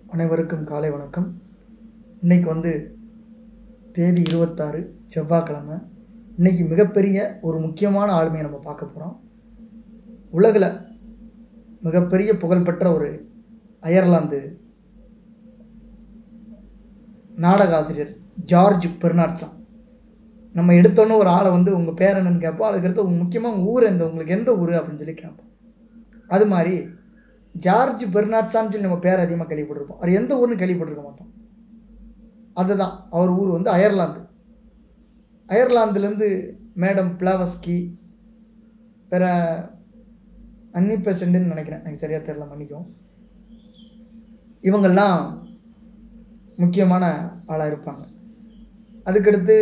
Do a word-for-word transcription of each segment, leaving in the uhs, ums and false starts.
அனைவருக்கும் காலை வணக்கம். இன்றைக்கி வந்து தேதி இருபத்தாறு செவ்வாய்க்கிழமை. இன்றைக்கி மிகப்பெரிய ஒரு முக்கியமான ஆளுமையை நம்ம பார்க்க போகிறோம். உலகில் மிகப்பெரிய புகழ்பெற்ற ஒரு அயர்லாந்து நாடக ஆசிரியர் ஜார்ஜ் பெர்னார்ட்ஷா. நம்ம எடுத்தோன்னே ஒரு ஆளை வந்து உங்கள் பேர் என்னன்னு கேட்போம். அதுக்கடுத்து முக்கியமாக ஊர் எந்த உங்களுக்கு எந்த ஊர் அப்படின்னு சொல்லி கேட்போம். அது மாதிரி ஜார்ஜ் பெர்னார்ட்ஷான்னு சொல்லி நம்ம பேர் அதிகமாக கேள்விப்பட்டிருப்போம். அவர் எந்த ஊர்னு கேள்விப்பட்டிருக்க மாட்டோம். அதுதான் அவர் ஊர் வந்து அயர்லாந்து. அயர்லாந்துலேருந்து மேடம் பிளாவஸ்கி, வேறு அன்னி பெசண்ட்னு நினைக்கிறேன், எனக்கு சரியாக தெரியல, மன்னிக்கும். இவங்கெல்லாம் முக்கியமான ஆளாக இருப்பாங்க. அதுக்கடுத்து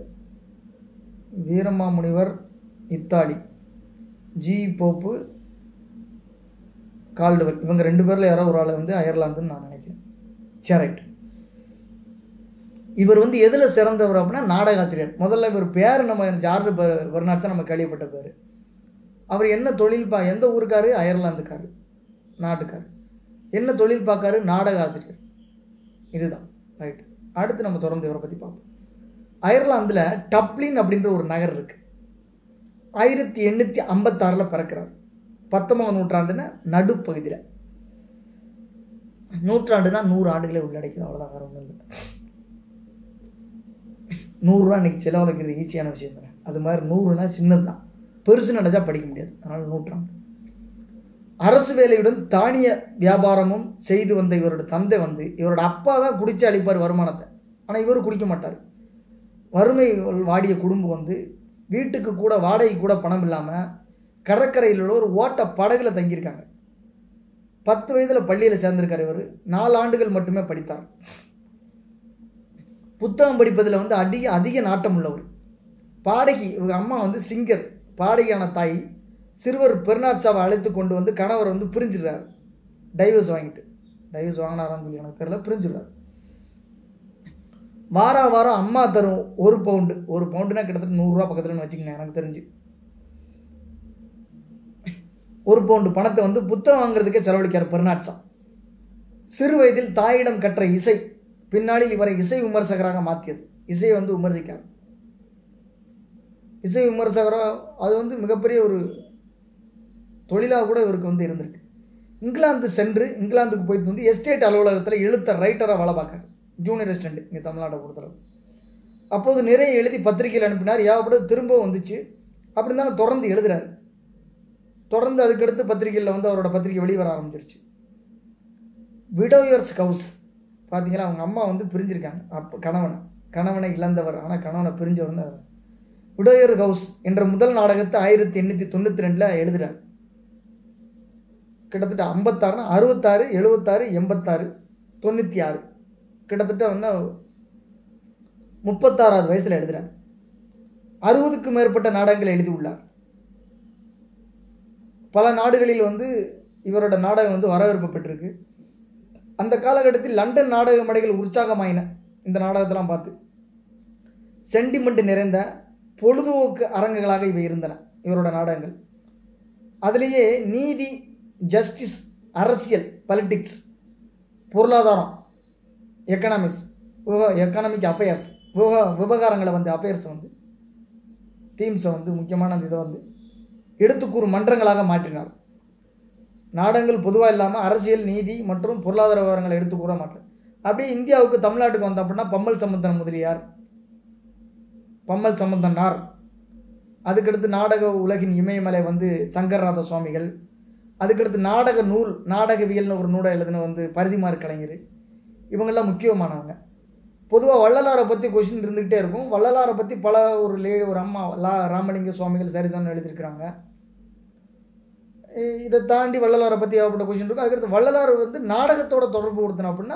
Veeramamunivar Italy, G Pope, Caldwell, இவங்க ரெண்டு பேரில் யாரோ ஒரு ஆள் வந்து அயர்லாந்துன்னு நான் நினைக்கிறேன். சரி, ரைட். இவர் வந்து எதில் சிறந்தவர் அப்படின்னா நாடக ஆசிரியர். முதல்ல இவர் பேர் நம்ம ஜார்ஜ் பெர்னார்ட்ஷா நம்ம கேள்விப்பட்ட பேர். அவர் என்ன தொழில் பா எந்த ஊருக்காரு? அயர்லாந்துக்காரு, நாட்டுக்காரு. என்ன தொழில் பார்க்காரு? நாடக ஆசிரியர். இதுதான் ரைட். அடுத்து நம்ம தொடர்ந்து இவரை பற்றி பார்ப்போம். அயர்லாந்தில் டப்ளின் அப்படின்ற ஒரு நகர் இருக்கு. ஆயிரத்தி எண்ணூற்றி ஐம்பத்தாறில் பிறக்கிறார். பத்தொன்பதாம் நூற்றாண்டுன்னா நடுப்பகுதியில். நூற்றாண்டுனா நூறு ஆண்டுகளே உள்ளடக்கிது, அவ்வளோதான், வேறு ஒன்றும் இல்லை. நூறுரூவா இன்னைக்கு செலவழிக்கிறது ஈஸியான விஷயம் தானே. அது மாதிரி நூறுனா சின்னது தான், பெருசு நினைச்சா படிக்க முடியாது. அதனால் நூற்றாண்டு. அரசு வேலையுடன் தானிய வியாபாரமும் செய்து வந்த இவரோட தந்தை வந்து இவரோட அப்பா தான் குடிச்சு அளிப்பார் வருமானத்தை. ஆனால் இவர் குடிக்க மாட்டார். வறுமை வாடிய குடும்பம் வந்து வீட்டுக்கு கூட வாடகை கூட பணம் இல்லாமல் கடற்கரையில் உள்ள ஒரு ஓட்ட படகுல தங்கியிருக்காங்க. பத்து வயதில் பள்ளியில் சேர்ந்திருக்கார். இவர் நாலு ஆண்டுகள் மட்டுமே படித்தார். புத்தகம் படிப்பதில் வந்து அதிக அதிக நாட்டம் உள்ளவர். பாடகி, இவங்க அம்மா வந்து சிங்கர், பாடகியான தாய் சிறுவர் பெர்னார்ட்ஷாவை அழைத்து கொண்டு வந்து கணவர் வந்து பிரிஞ்சிடுறார். டைவர்ஸ் வாங்கிட்டு, டைவர்ஸ் வாங்கினாரான்னு சொல்லி எனக்கு தெரியல, பிரிஞ்சிடுறார். வார வாரம் அம்மா தரும் ஒரு பவுண்டு, ஒரு பவுண்டுனா கிட்டத்தட்ட நூறுரூவா பக்கத்துலன்னு வச்சுக்கங்க. எனக்கு தெரிஞ்சு ஒரு பவுண்டு பணத்தை வந்து புத்தகம் வாங்குறதுக்கே செலவழிக்கார் பெர்னார்ட்ஷா. சிறு வயதில் தாயிடம் கற்ற இசை பின்னாளில் இவரை இசை விமர்சகராக மாற்றியது. இசையை வந்து விமர்சிக்கார். இசை விமர்சகராக அது வந்து மிகப்பெரிய ஒரு தொழிலாக கூட இவருக்கு வந்து இருந்திருக்கு. இங்கிலாந்து சென்று இங்கிலாந்துக்கு போயிட்டு வந்து எஸ்டேட் அலுவலகத்தில் எழுத்த ரைட்டராக வேலை பார்க்கார். ஜூனியர் அசிஸ்டண்ட் இங்கே தமிழ்நாட்டை பொறுத்தளவு. அப்போது நிறைய எழுதி பத்திரிகையில் அனுப்பினார். ஏகப்பட்டது திரும்பவும் வந்துச்சு. அப்படி இருந்தாலும் தொடர்ந்து எழுதுறாரு. தொடர்ந்து அதுக்கடுத்து பத்திரிகையில் வந்து அவரோட பத்திரிகை வெளிவர ஆரம்பிச்சிருச்சு. விடோயர்ஸ் ஹவுஸ் பார்த்தீங்கன்னா, அவங்க அம்மா வந்து பிரிஞ்சிருக்காங்க. அப்போ கணவனை கணவனை இழந்தவர், ஆனால் கணவனை பிரிஞ்சவர். விடோயர் ஹவுஸ் என்ற முதல் நாடகத்தை ஆயிரத்தி எண்ணூற்றி தொண்ணூற்றி ரெண்டில் எழுதுகிறார். கிட்டத்தட்ட ஐம்பத்தாறுனா அறுபத்தாறு, எழுபத்தாறு, எண்பத்தாறு, தொண்ணூற்றி ஆறு, கிட்டத்தட்ட வந்து முப்பத்தாறாவது வயசில் எழுதுகிறார். அறுபதுக்கும் மேற்பட்ட நாடகங்கள் எழுதியுள்ளார். பல நாடுகளில் வந்து இவரோட நாடகம் வந்து வரவேற்பு பெற்றிருக்கு. அந்த காலகட்டத்தில் லண்டன் நாடக மேடைகள் உற்சாகமாயின. இந்த நாடகத்தெல்லாம் பார்த்து சென்டிமெண்ட் நிறைந்த பொழுதுபோக்கு அரங்குகளாக இவை இருந்தன இவரோட நாடகங்கள். அதிலேயே நீதி, ஜஸ்டிஸ், அரசியல், பாலிட்டிக்ஸ், பொருளாதாரம், எக்கனாமிக்ஸ், எக்கனாமிக் அஃபேர்ஸ், விவகாரங்களை வந்து அஃபேர்ஸை வந்து தீம்ஸை வந்து முக்கியமான அந்த இதை வந்து எடுத்துக்கூறு மன்றங்களாக மாற்றினார். நாடகங்கள் பொதுவாக இல்லாமல் அரசியல், நீதி மற்றும் பொருளாதார விவரங்களை எடுத்துக்கூற மாட்டார். அப்படியே இந்தியாவுக்கு தமிழ்நாட்டுக்கு வந்த அப்படின்னா பம்மல் சம்பந்தன் முதலியார், பம்மல் சம்பந்தனார், அதுக்கடுத்து நாடக உலகின் இமயமலை வந்து சங்கரநாத சுவாமிகள், அதுக்கடுத்து நாடக நூல் நாடகவியல்னு ஒரு நூலை எழுதின வந்து பரிதிமார் கலைஞர், இவங்கெல்லாம் முக்கியமானவங்க. பொதுவாக வள்ளலாரை பற்றி கொஷின் இருந்துக்கிட்டே இருக்கும். வள்ளலாரை பற்றி பல ஒரு லே ஒரு அம்மா லா ராமலிங்க சுவாமிகள் சரிதான் எழுதியிருக்கிறாங்க. இதை தாண்டி வள்ளலாரை பற்றி ஏகப்பட்ட கொஷின் இருக்கும். அதுக்கடுத்து வள்ளலார் வந்து நாடகத்தோட தொடர்பு கொடுத்தன அப்படின்னா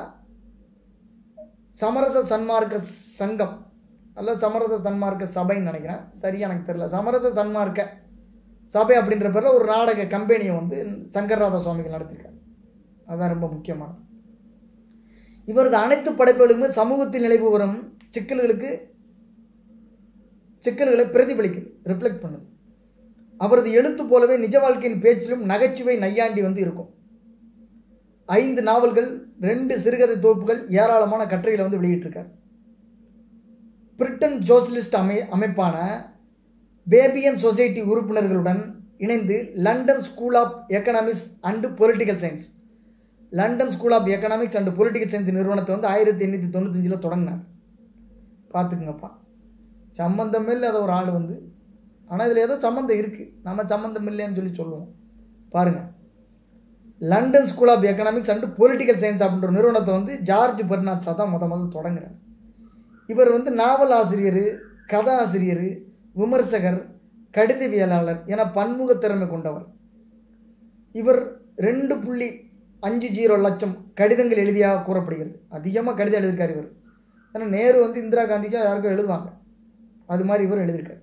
சமரச சன்மார்க்க சங்கம் அல்ல சமரச சன்மார்க்க சபைன்னு நினைக்கிறேன், சரியா எனக்கு தெரியல. சமரச சன்மார்க்க சபை அப்படின்ற பேரில் ஒரு நாடக கம்பெனியை வந்து சங்கரநாத சுவாமிகள் நடத்திருக்காங்க. அதுதான் ரொம்ப முக்கியமானது. இவரது அனைத்து படைப்புகளுமே சமூகத்தில் நிலைவு வரும் சிக்கல்களுக்கு சிக்கல்களை பிரதிபலிக்குது, ரிஃப்ளெக்ட் பண்ணுது. அவரது எழுத்து போலவே நிஜ வாழ்க்கையின் பேச்சிலும் நகைச்சுவை நையாண்டி வந்து இருக்கும். ஐந்து நாவல்கள், ரெண்டு சிறுகதை தொகுப்புகள், ஏராளமான கட்டுரைகளை வந்து வெளியிட்டிருக்கார். பிரிட்டன் சோசியலிஸ்ட் அமை அமைப்பான பேபியன் சொசைட்டி உறுப்பினர்களுடன் இணைந்து London School of Economics and Political Science London School of Economics and Political Science நிறுவனத்தை வந்து ஆயிரத்தி எண்ணூற்றி தொண்ணூத்தஞ்சில் தொடங்கினார். பார்த்துக்குங்கப்பா, சம்மந்தம் இல்லாத ஒரு ஆள் வந்து, ஆனால் இதில் ஏதோ சம்மந்தம் இருக்குது, நம்ம சம்மந்தம் இல்லைன்னு சொல்லி சொல்லுவோம். பாருங்கள், London School of Economics and Political Science அப்படின்ற நிறுவனத்தை வந்து ஜார்ஜ் பெர்னார்ட் ஷா தான் முத முதல் தொடங்குறார். இவர் வந்து நாவல் ஆசிரியர், கதை ஆசிரியர், விமர்சகர், கடிதவியலாளர் என பன்முக திறமை கொண்டவர். இவர் ரெண்டு புள்ளி அஞ்சு ஜீரோ லட்சம் கடிதங்கள் எழுதியாக கூறப்படுகிறது. அதிகமாக கடிதம் எழுதியிருக்கார் இவர். ஏன்னா நேரு வந்து இந்திரா காந்திக்காக யாருக்கும் எழுதுவாங்க, அது மாதிரி இவர் எழுதியிருக்கார்.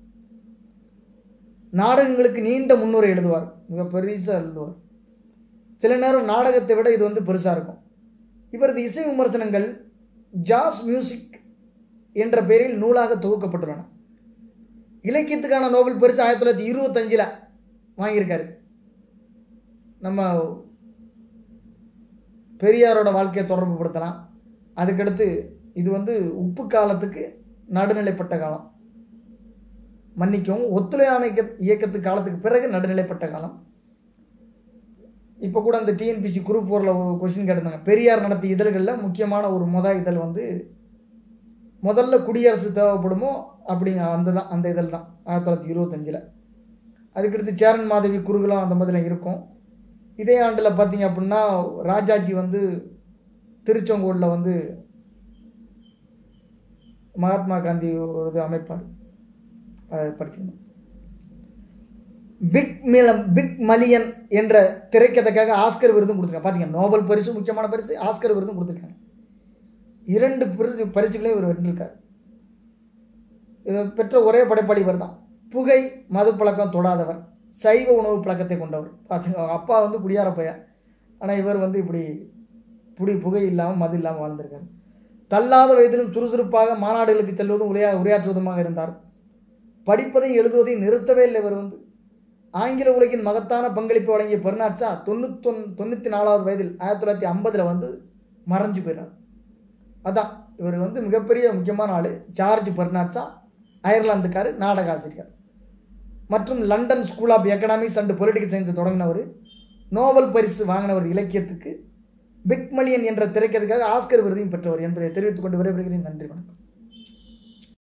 நாடகங்களுக்கு நீண்ட முன்னுரை எழுதுவார், மிக பெருசாக எழுதுவார். சில நேரம் நாடகத்தை விட இது வந்து பெருசாக இருக்கும். இவரது இசை விமர்சனங்கள் ஜாஸ் மியூசிக் என்ற பெயரில் நூலாக தொகுக்கப்பட்டுள்ளன. இலக்கியத்துக்கான நோபல் பரிசு ஆயிரத்தி தொள்ளாயிரத்தி இருபத்தஞ்சில் வாங்கியிருக்காரு. நம்ம பெரியாரோட வாழ்க்கையை தொடர்பு படுத்தலாம். அதுக்கடுத்து இது வந்து உப்பு காலத்துக்கு நடுநிலைப்பட்ட காலம், மன்னிக்கவும் ஒத்துழையாமை இயக்கத்து காலத்துக்கு பிறகு நடுநிலைப்பட்ட காலம். இப்போ கூட அந்த டிஎன்பிசி குரூப் ஃபோரில் கொஸ்டின் கேட்டிருந்தாங்க. பெரியார் நடத்திய இதழ்களில் முக்கியமான ஒரு முத இதழ் வந்து முதல்ல குடியரசு தேவைப்படுமோ அப்படிங்க அந்த தான் அந்த இதழ் தான் ஆயிரத்தி தொள்ளாயிரத்தி இருபத்தஞ்சில். அதுக்கடுத்து சேரன் மாதவி குறுகலாம் அந்த மாதிரிலாம் இருக்கும். இதே ஆண்டில் பார்த்தீங்க அப்படின்னா ராஜாஜி வந்து திருச்செங்கோடில் வந்து மகாத்மா காந்தி ஒரு இது அமைப்பார், அதை படிச்சுக்கணும். பிக் மிலம் பிக் மலியன் என்ற திரைக்கதைக்காக ஆஸ்கர் விருதும் கொடுத்துருக்காங்க. பார்த்தீங்க, நோபல் பரிசு முக்கியமான பரிசு, ஆஸ்கர் விருதும் கொடுத்துருக்காங்க. இரண்டு பரிசு பரிசுகளையும் இவர் வென்றிருக்கார். இதை பெற்ற ஒரே படைப்பாளி இவர் தான். புகை மது பழக்கம் தொடாதவர், சைவ உணவு பழக்கத்தை கொண்டவர். பார்த்துங்க, அப்பா வந்து குடியார பையன், ஆனால் இவர் வந்து இப்படி புடி புகை இல்லாமல் மது இல்லாமல் வாழ்ந்திருக்கார். தள்ளாத வயதிலும் சுறுசுறுப்பாக மாநாடுகளுக்கு செல்வதும் உரையா உரையாற்றுவதுமாக இருந்தார். படிப்பதையும் எழுதுவதையும் நிறுத்தவே இல்லை. இவர் வந்து ஆங்கில உலகின் மகத்தான பங்களிப்பு வழங்கிய பெர்னார்ட் ஷா தொண்ணூத்தொன் தொண்ணூற்றி நாலாவது வயதில் ஆயிரத்தி தொள்ளாயிரத்தி ஐம்பதில் வந்து மறைஞ்சு போயிறார். அதான் இவர் வந்து மிகப்பெரிய முக்கியமான ஆள். ஜார்ஜ் பெர்னார்ட் ஷா அயர்லாந்துக்கார், நாடக ஆசிரியர் மற்றும் London School of Economics and பொலிட்டிக்கல் சயின்ஸை தொடங்கினவர். நோபல் பரிசு வாங்கினவர் இலக்கியத்துக்கு. பிக் மலியன் என்ற திரைக்கதைக்காக ஆஸ்கர் விருதையும் பெற்றவர் என்பதை தெரிவித்துக் கொண்டு விடைபெறுகிறேன். நன்றி, வணக்கம்.